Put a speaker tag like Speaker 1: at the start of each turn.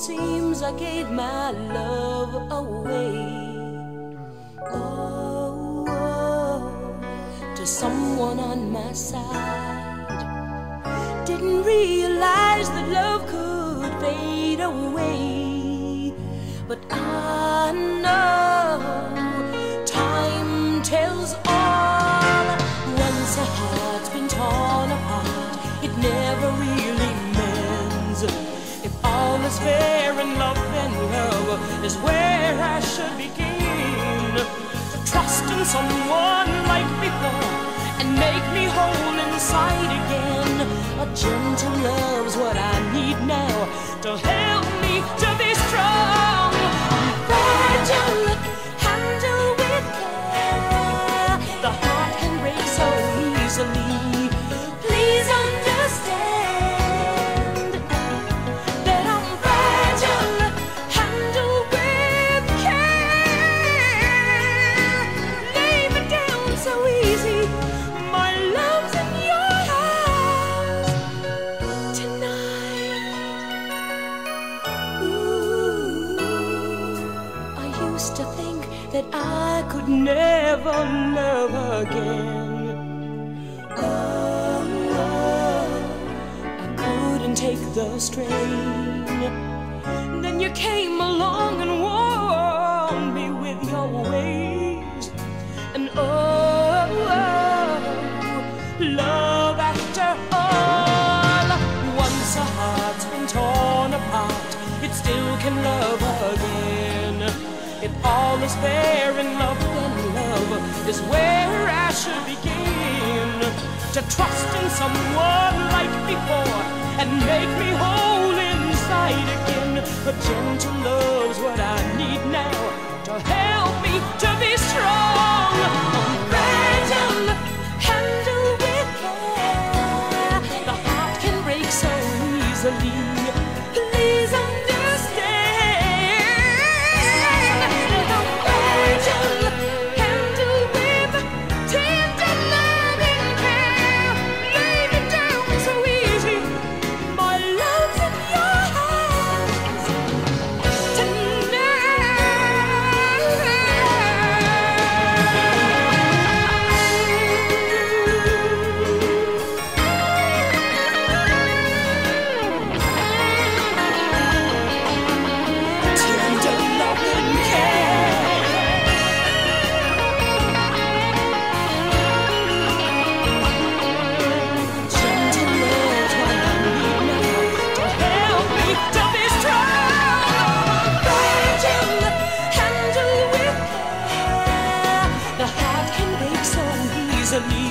Speaker 1: seems I gave my love away. Oh, to someone on my side. Didn't realize that love could fade away. But I know time tells all. Once a heart's been torn apart, it never really mends. If all is fair in love, then love is where I should begin. To trust in someone like before and make me whole inside again. A gentle love's what I need now to help me to be strong. Fragile, handle with care. The heart can break so easily. Please understand that I'm fragile, handle with care. Lay me down so easy. My love's in your hands tonight. Ooh, I used to think that I could never love again. Oh, I couldn't take the strain. Then you came along and warmed me with your ways. And love after all. Once a heart's been torn apart, it still can love again. If all is fair in love, then love is where I should begin. To trust in someone like before and make me whole inside again. A gentle love's what I need now to help me to be strong. I'm fragile, handle with care. The heart can break so easily. Please understand. I'm fragile, handle with tender loving care. Lay me down so easy. My love's in your hands tender loving care. Gentle love's what I need now to help me to be strong. Fragile, handle with care. The heart can break so easily.